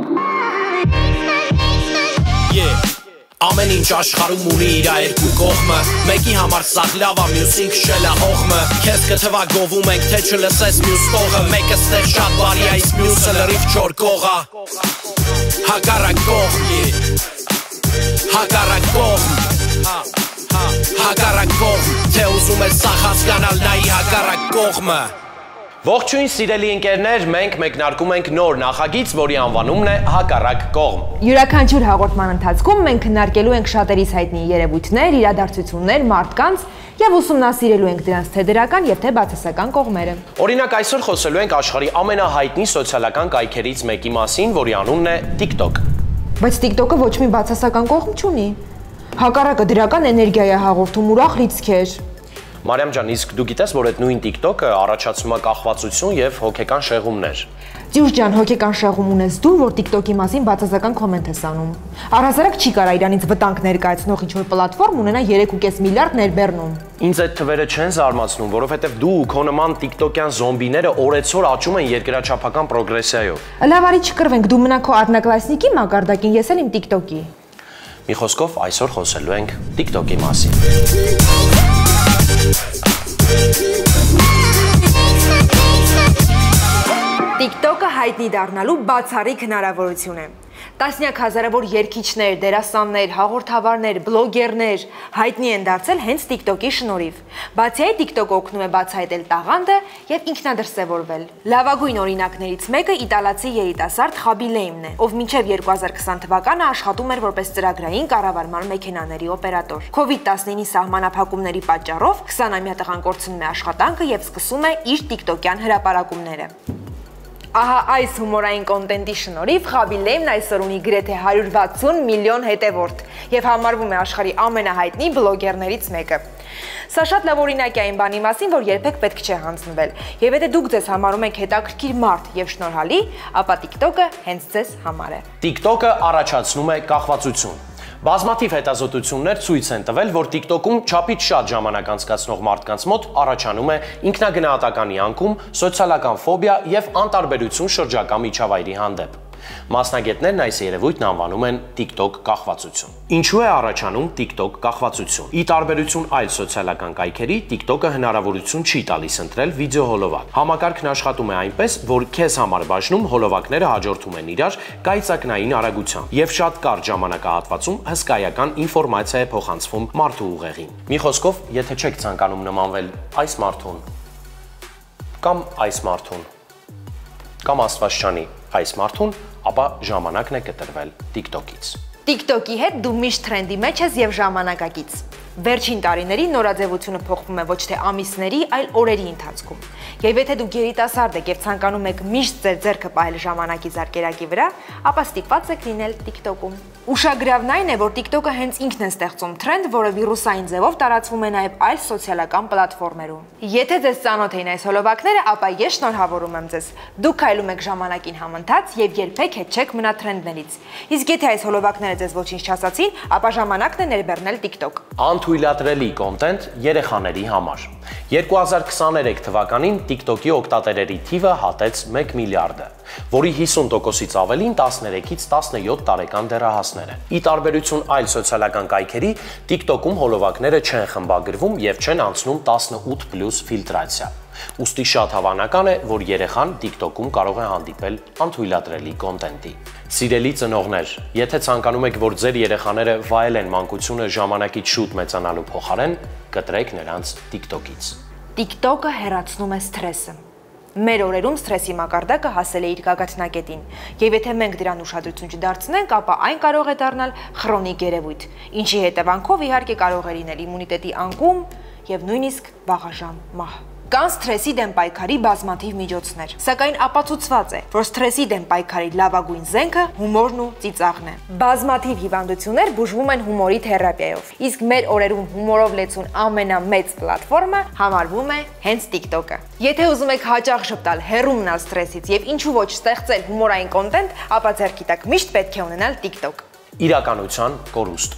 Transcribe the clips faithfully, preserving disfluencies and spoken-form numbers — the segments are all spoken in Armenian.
Ամեն ինչ աշխարհում ունի իր երկու կողմը, մեկի համար սաղ լավ է, մյուսին քշել է հողմը։ Քեզ կթվա գովում ենք, թե չլսես մյուս տողը, մեկը ստեղ շատ բարի է, իսկ մյուսը լրիվ չոր կողա։ Հակառակ կողմ, հակառակ կողմ, հակառակ կողմ, թե ուզում ես սաղ հասկանալ, նայի հակառակ կողմը։ Ողջույն սիրելի ընկերներ, մենք մեկնարկում ենք նոր նախագիծ, որի անվանումն է Հակառակ կողմ։ Յուրաքանչյուր հաղորդման ընթացքում մենք քննարկելու ենք շատերիս հայտնի երևույթներ, իրադարձություններ, մարդկանց եւ ուսումնասիրելու ենք դրանց թե դրական եւ թե բացասական կողմերը։ Օրինակ այսօր խոսելու ենք աշխարհի ամենահայտնի սոցիալական կայքերից մեկի մասին, որի անունն է TikTok։ Բայց TikTok-ը ոչ մի բացասական կողմ չունի։ Հակառակը դրական էներգիա է հաղորդում, ուրախ լիցքեր։ Մարիամ ջան, իսկ դու գիտես, որ այդ նույն TikTok-ը առաջացնում է կախվածություն եւ հոգեկան շեղումներ։ Ձյուր ջան, հոգեկան շեղում ունես դու, որ TikTok-ի մասին բացասական կոմենտ ես անում։ Առհասարակ չի կարա իրանից վտանգ ներկայացնող ինչ-որ պլատֆորմ ունենա երեք ու կես միլիարդ ներբեռնում։ Ինձ այդ թվերը չեն զարմացնում, որովհետեւ դու ու քո նման TikTok-յան զոմբիները օրեցօր աճում են երկրաչափական պրոգրեսիայով։ Լավ, արի չկռվենք, դու մնա քո առնակլասնիկի մակարդակին, ես էլ իմ TikTok-ի։ Մի խոսքով այսօր խոսելու ենք TikTok-ի մասին։ TikTok-ը հայտնի դառնալու բացառիկ հնարավորություն է։ Տասնյակ հազարավոր երգիչներ, դերասաններ, հաղորդավարներ, բլոգերներ հայտնի են դարձել հենց TikTok-ի շնորհիվ։ Բացի այդ, TikTok-ը օգնում է բացահայտել տաղանդը եւ ինքնադրսևորվել։ Լավագույն օրինակներից մեկը իտալացի երիտասարդ Խաբիլեյմն է, ով մինչև երկու հազար քսան թվականը աշխատում էր որպես ծրագրային կառավարման մեքենաների օպերատոր։ քովիդ տասնինի սահմանափակումների պատճառով քսանամյա տղան կորցնում է աշխատանքը եւ սկսում է իր TikTok-յան հրապարակումները։ Ահա այս հումորային կոնտենտի շնորհիվ Խաբիլեյմն այսօր ունի գրեթե հարյուր վաթսուն միլիոն հետևորդ եւ համարվում է աշխարհի ամենահայտնի բլոգերներից մեկը։ Սա շատ լավ օրինակ է այն բանի մասին, որ երբեք պետք չէ հանձնվել։ Եվ եթե դուք ձեզ համարում եք հետաքրքիր մարդ եւ շնորհալի, ապա TikTok-ը հենց ձեզ համար է։ TikTok-ը առաջացնում է կախվածություն։ Բազմաթիվ հետազոտություններ ցույց են տվել, որ TikTok-ում չափից շատ ժամանակ անցկացնող մարդկանց մոտ առաջանում է ինքնագնահատականի անկում, սոցիալական ֆոբիա եւ անտարբերություն շրջակա միջավայրի հանդեպ։ Մասնագետներն այս երևույթն անվանում են TikTok կախվածություն։ Ինչու է առաջանում TikTok կախվածություն։ Ի տարբերություն այլ սոցիալական կայքերի, TikTok-ը հնարավորություն չի տալիս ընտրել վիդեոհոլովակ։ Համակարգն աշխատում է այնպես, որ քեզ համար բաժնում հոլովակները հաջորդում են իրար կայծակնային արագությամբ, եւ շատ կարճ ժամանակահատվածում հսկայական ինֆորմացիա է փոխանցվում մարդու ուղեղին։ Մի խոսքով, եթե չեք ցանկանում նմանվել այս մարդուն կամ այս մարդուն կամ Աստվածչանի այս մարդուն, ապա ժամանակն է կտրվել TikTok-ից։ TikTok-ի հետ դու միշտ տրենդի մեջ ես եւ ժամանակակից։ Վերջին տարիներին նորաձևությունը փոխվում է ոչ թե ամիսների, այլ օրերի ընթացքում։ Եվ եթե դուք երիտասարդ եք եւ ցանկանում եք միշտ ձեր ձեռքը պահել ժամանակի զարկերակի վրա, ապա ստիպված եք լինել TikTok-ում։ Ուշագրավն այն է, որ TikTok-ը հենց ինքն է ստեղծում թրենդ, որը վիրուսային ձևով տարածվում է նաեւ այլ սոցիալական պլատֆորմերում։ Եթե ձեզ ծանոթ էին այս հոլովակները, ապա ես շնորհավորում եմ ձեզ։ Դուք քայլում եք ժամանակին համընթաց եւ երբեք հետ չեք մնա թրենդներից։ Իսկ եթե այս հոլովակները ձեզ ոչինչ չասացին, ապա ժամանակն է ներբեռնել TikTok։ Անթույլատրելի կոնտենտ երեխաների համար։ երկու հազար քսաներեք թվականին TikTok-ի օգտատերերի թիվը հատեց մեկ միլիարդը, որի հիսուն տոկոսից ավելին տասներեքից տասնյոթ տարեկան դեռահասներ են։ Ի տարբերություն այլ սոցիալական կայքերի, TikTok-ում հոլովակները չեն խմբագրվում եւ չեն անցնում տասնութ պլյուս ֆիլտրացիա։ Ուստի շատ հավանական է, որ երեխան TikTok-ում կարող է հանդիպել անթույլատրելի կոնտենտի։ Սիրելի ծնողներ, եթե ցանկանում եք, որ ձեր երեխաները վայելեն մանկությունը ժամանակից շուտ մեծանալու փոխարեն, կտրեք նրանց TikTok-ից։ TikTok-ը հեռացնում է սթրեսը։ Մեր օրերում սթրեսի մակարդակը հասել է իր գագաթնակետին, եւ եթե մենք դրան ուշադրություն չդարձնենք, ապա այն կարող է դառնալ քրոնիկ երևույթ, ինչի հետևանքով իհարկե կարող է լինել իմունիտետի անկում եւ նույնիսկ վաղաժամ մահ։ Կան սթրեսի դեմ պայքարի բազմաթիվ միջոցներ, սակայն ապացուցված է, որ սթրեսի դեմ պայքարի լավագույն զենքը հումորն ու ծիծաղն է։ Բազմաթիվ հիվանդություններ բուժվում են հումորի թերապիայով, իսկ մեր օրերում հումորով լեցուն ամենամեծ պլատֆորմը համարվում է հենց TikTok-ը։ Եթե ուզում եք հաճախ շփտալ, հեռու մնալ սթրեսից եւ ինչու ոչ ստեղծել հումորային կոնտենտ, ապա ձեռքի տակ միշտ պետք է ունենալ TikTok։ Իրականության կորուստ։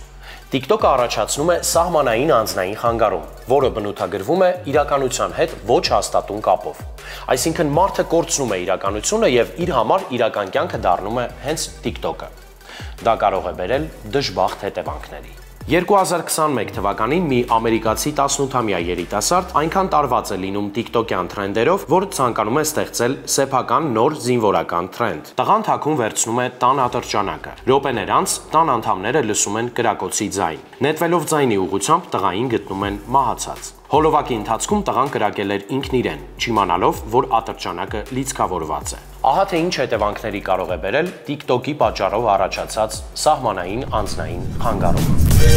TikTok-ը առաջացնում է սահմանային անձնային խանգարում, որը բնութագրվում է իրականության հետ ոչ հաստատուն կապով։ Այսինքն մարդը կորցնում է իրականությունը եւ իր համար իրական կյանքը դառնում է հենց TikTok-ը։ Դա կարող է բերել դժբախտ հետևանքների։ երկու հազար քսանմեկ թվականին մի ամերիկացի տասնութամյա երիտասարդ այնքան տարված է լինում TikTok-յան թրենդերով, որ ցանկանում է ստեղծել սեփական նոր զինվորական թրենդ։ Տղան թաքուն վերցնում է տան ատրճանակը։ Րոպեներ անց տան անդամները լսում են կրակոցի ձայն։ Նետվելով ձայնի ուղղությամբ տղային գտնում են մահացած։ Հոլովակի ընթացքում տղան կրակել էր ինքն իրեն, չիմանալով, որ ատրճանակը լիցքավորված է։ Ահա թե ինչ հետևանքների կարող է բերել TikTok-ի պատճառով առաջացած սահմանային անձնային խանգարումը։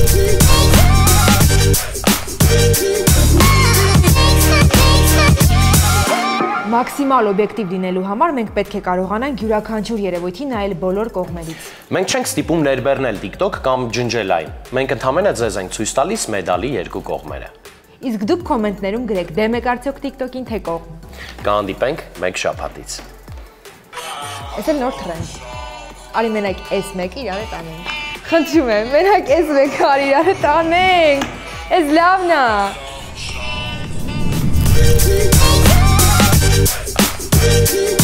Մաքսիմալ օբյեկտիվ լինելու համար մենք պետք է կարողանանք յուրաքանչյուր երևույթի նայել բոլոր կողմերից։ Մենք չենք ստիպում ներբեռնել TikTok կամ ջնջել այն։ Մենք ընդհանրապես ձեզ ենք ցույց տալիս մեդալի երկու կողմերը։ Իսկ դուք կոմենտներում գրեք դեմ եք արդյոք TikTok-ին թե կողմ։ Կհանդիպենք մեկ շաբաթից։ Այս էլ նոր թրենդ։ Արի մենակ էս մեկը իրար հետ անենք։ Խնդրում եմ, մենակ էս մեկը արի իրար հետ անենք։ Էս լավն է։